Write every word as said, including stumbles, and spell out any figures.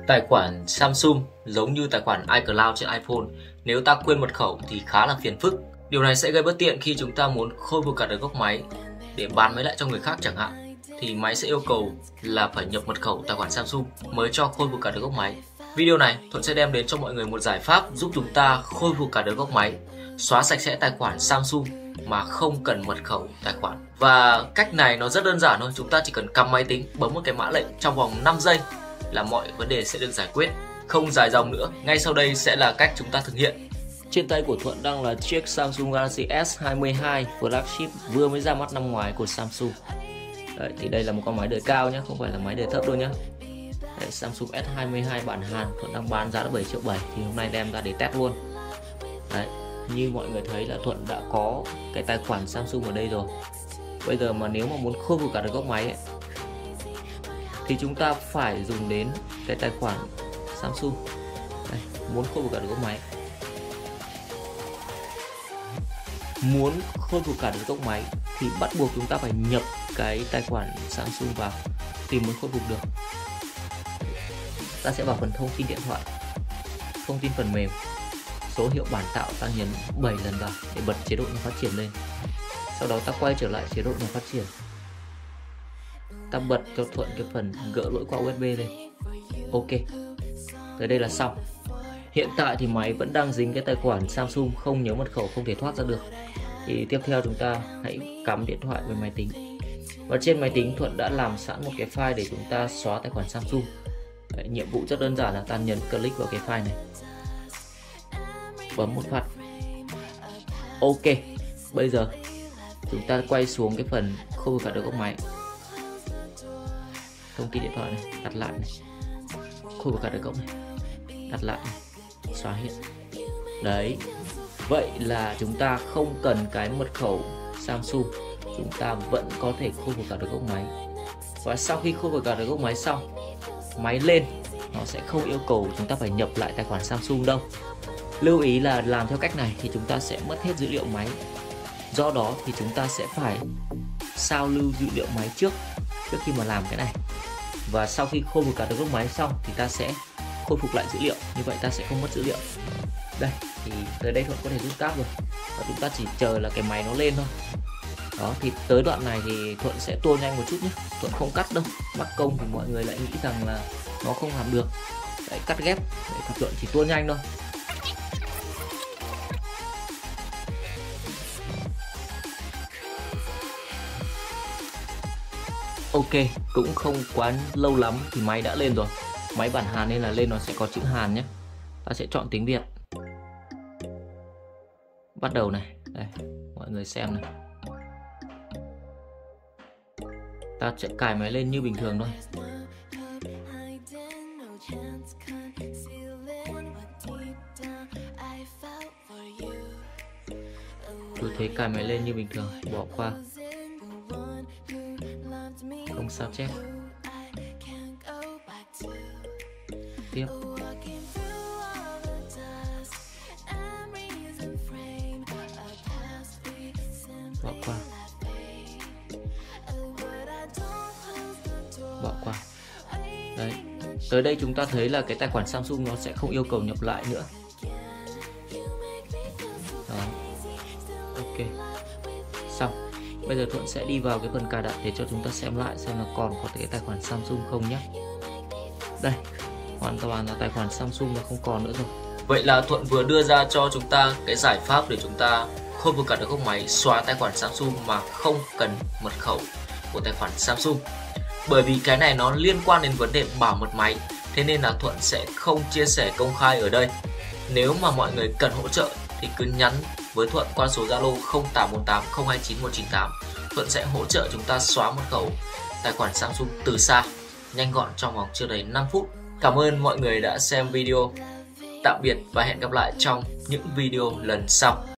Tài khoản Samsung giống như tài khoản iCloud trên iPhone, nếu ta quên mật khẩu thì khá là phiền phức. Điều này sẽ gây bất tiện khi chúng ta muốn khôi phục cả đời gốc máy để bán máy lại cho người khác chẳng hạn. Thì máy sẽ yêu cầu là phải nhập mật khẩu tài khoản Samsung mới cho khôi phục cả đời gốc máy. Video này Thuận sẽ đem đến cho mọi người một giải pháp giúp chúng ta khôi phục cả đời gốc máy, xóa sạch sẽ tài khoản Samsung mà không cần mật khẩu tài khoản. Và cách này nó rất đơn giản thôi, chúng ta chỉ cần cắm máy tính, bấm một cái mã lệnh trong vòng năm giây là mọi vấn đề sẽ được giải quyết. Không dài dòng nữa, ngay sau đây sẽ là cách chúng ta thực hiện. Trên tay của Thuận đang là chiếc Samsung Galaxy S hai mươi hai flagship vừa mới ra mắt năm ngoái của Samsung. Đấy, thì đây là một con máy đời cao nhé, không phải là máy đời thấp đâu nhé. Đấy, Samsung S hai mươi hai bản Hàn, Thuận đang bán giá là bảy triệu bảy, thì hôm nay đem ra để test luôn. Đấy, như mọi người thấy là Thuận đã có cái tài khoản Samsung ở đây rồi. Bây giờ mà nếu mà muốn khôi phục cả đời gốc máy ấy, thì chúng ta phải dùng đến cái tài khoản Samsung. Đây, muốn khôi phục cả đời gốc máy, muốn khôi phục cả đời gốc máy thì bắt buộc chúng ta phải nhập cái tài khoản Samsung vào thì mới khôi phục được. Ta sẽ vào phần thông tin điện thoại, thông tin phần mềm, số hiệu bản tạo, ta nhấn bảy lần vào để bật chế độ nhà phát triển lên. Sau đó ta quay trở lại chế độ nhà phát triển, ta bật cho Thuận cái phần gỡ lỗi qua u ét bê lên. Ok, tới đây là xong. Hiện tại thì máy vẫn đang dính cái tài khoản Samsung, không nhớ mật khẩu, không thể thoát ra được. Thì tiếp theo chúng ta hãy cắm điện thoại với máy tính. Và trên máy tính Thuận đã làm sẵn một cái file để chúng ta xóa tài khoản Samsung. Đấy, nhiệm vụ rất đơn giản là ta nhấn click vào cái file này, bấm một phát. Ok, bây giờ chúng ta quay xuống cái phần khôi phục cả đời gốc máy, thông tin điện thoại này, đặt lại này, khôi phục cả đời gốc này, đặt lại này, xóa hiện. Đấy, vậy là chúng ta không cần cái mật khẩu Samsung, chúng ta vẫn có thể khôi phục cả đời gốc máy. Và sau khi khôi phục cả đời gốc máy xong, máy lên nó sẽ không yêu cầu chúng ta phải nhập lại tài khoản Samsung đâu. Lưu ý là làm theo cách này thì chúng ta sẽ mất hết dữ liệu máy. Do đó thì chúng ta sẽ phải sao lưu dữ liệu máy trước trước khi mà làm cái này. Và sau khi khôi phục cả đời gốc máy xong thì ta sẽ khôi phục lại dữ liệu, như vậy ta sẽ không mất dữ liệu. Đây, thì tới đây Thuận có thể rút tab rồi và chúng ta chỉ chờ là cái máy nó lên thôi. Đó, thì tới đoạn này thì Thuận sẽ tua nhanh một chút nhé, Thuận không cắt đâu, mắc công thì mọi người lại nghĩ rằng là nó không làm được. Đấy, cắt ghép, đấy, thì Thuận chỉ tua nhanh thôi. Ok, cũng không quá lâu lắm thì máy đã lên rồi. Máy bản Hàn nên là lên nó sẽ có chữ Hàn nhé. Ta sẽ chọn tiếng Việt. Bắt đầu này, đây, mọi người xem này. Ta sẽ cài máy lên như bình thường thôi. Cứ thế cài máy lên như bình thường, bỏ qua, không sao chép. Tiếp. Bỏ qua. Bỏ qua. Đấy. Tới đây chúng ta thấy là cái tài khoản Samsung nó sẽ không yêu cầu nhập lại nữa. Đó. Ok. Xong. Bây giờ Thuận sẽ đi vào cái phần cài đặt để cho chúng ta xem lại xem là còn có cái tài khoản Samsung không nhé. Đây, hoàn toàn là tài khoản Samsung là không còn nữa rồi. Vậy là Thuận vừa đưa ra cho chúng ta cái giải pháp để chúng ta khôi phục cả đời gốc máy, xóa tài khoản Samsung mà không cần mật khẩu của tài khoản Samsung. Bởi vì cái này nó liên quan đến vấn đề bảo mật máy, thế nên là Thuận sẽ không chia sẻ công khai ở đây. Nếu mà mọi người cần hỗ trợ thì cứ nhắn với Thuận qua số Zalo không tám bốn tám không hai chín một chín tám. Thuận sẽ hỗ trợ chúng ta xóa mật khẩu tài khoản Samsung từ xa, nhanh gọn trong vòng chưa đầy năm phút. Cảm ơn mọi người đã xem video. Tạm biệt và hẹn gặp lại trong những video lần sau.